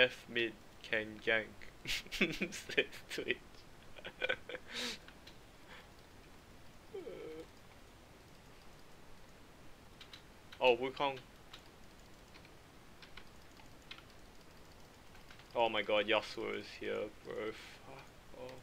F mid can gank. Says Twitch. Oh, Wukong. Oh my god, Yasuo is here, bro. Fuck off.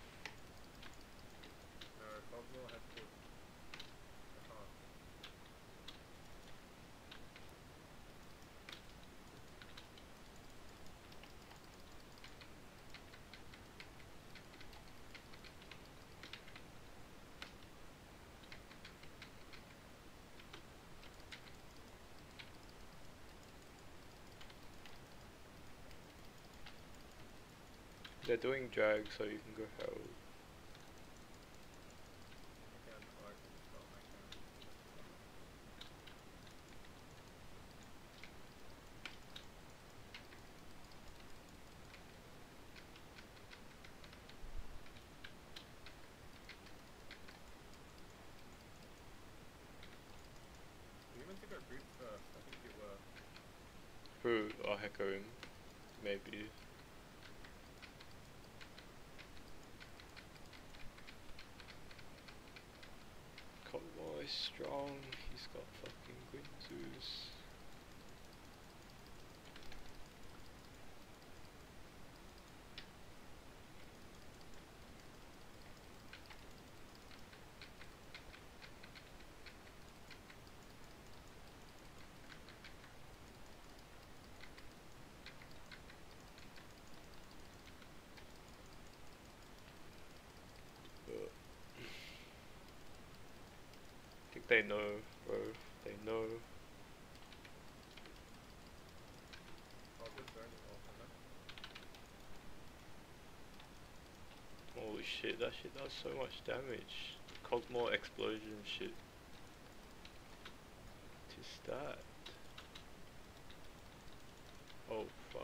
They're doing drag, so you can go hell. Who? Oh, Hecarim. Maybe. Convoy strong. He's got fucking Guinzus. I think they know, bro. They know. Holy shit, that shit does so much damage. Cosmo explosion shit. What is that? Oh fuck.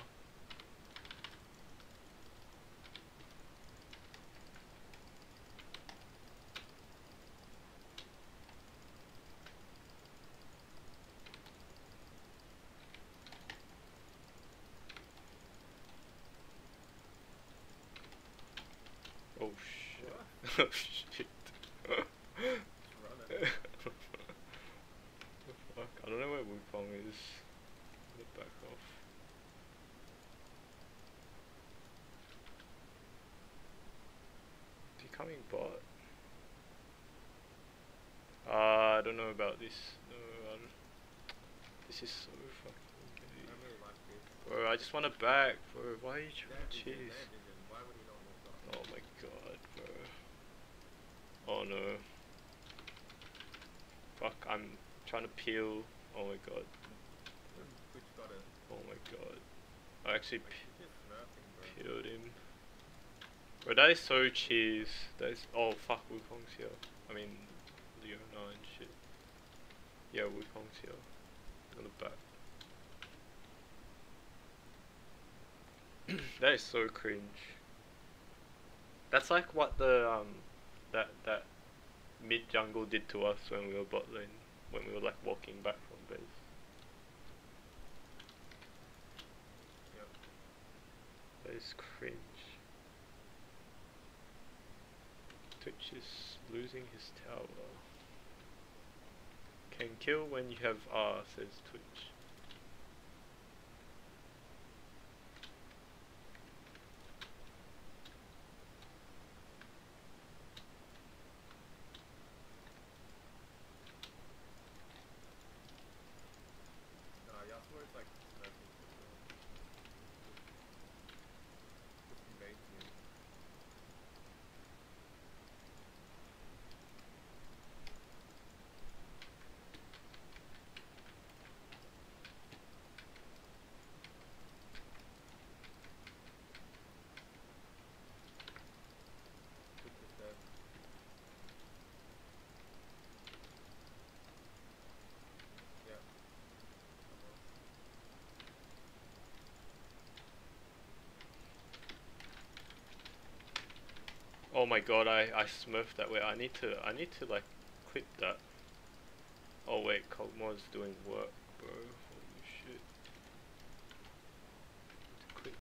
Oh shit. Oh shit. Fuck. I don't know where Wukong is. I'm gonna back off. Is he coming bot? I don't know about this. No, I don't. This is so fucking gay. Bro, I just wanna back, bro. Why are you trying to cheese? Oh my god, bro. Oh no. Fuck, I'm trying to peel. Oh my god. Oh my god. I actually peeled him. Bro, that is so cheese. That is. Oh fuck, Wukong's here. I mean, Leona and shit. Yeah, Wukong's here. On the back. That is so cringe. That's like what the that mid jungle did to us when we were bot lane, when we were like walking back from base. Yep. That is cringe. Twitch is losing his tower. Can kill when you have R, says Twitch. Oh my god, I smurfed that way. I need to like quit that. Oh wait, Cogmo's doing work, bro.